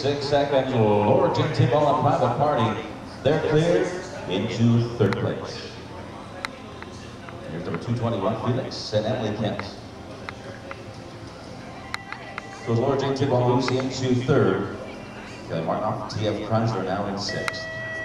6 seconds. Laura Jean Tiball and Private Party. They're cleared into third place. Here's number 221, Felix and Emily Kent. Goes Laura Jean Tiball Lucy into third. Kelly Martinoff, T.F. Chrysler now in sixth.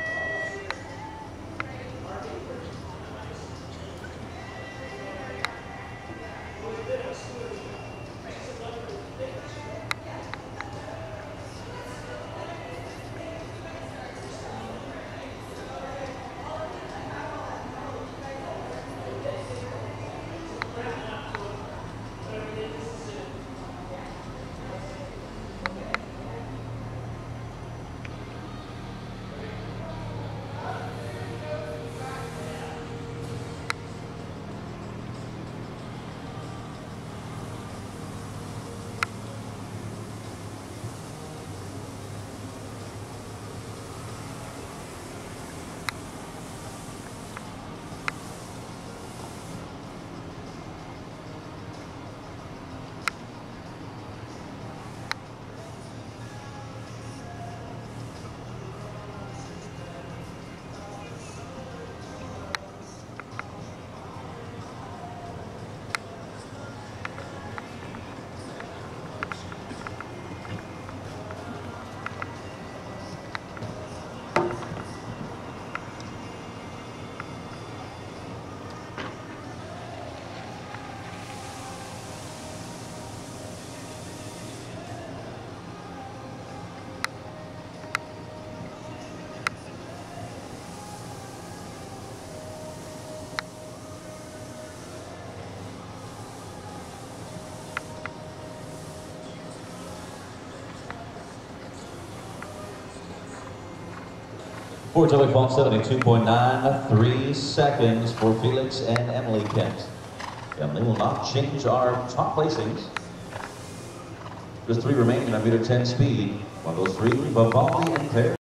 For telephone 72.93 seconds for Felix and Emily Kent. Emily will not change our top placings. Just 3 remaining on meter 10 speed. One of those 3, Vivaldi and Claire.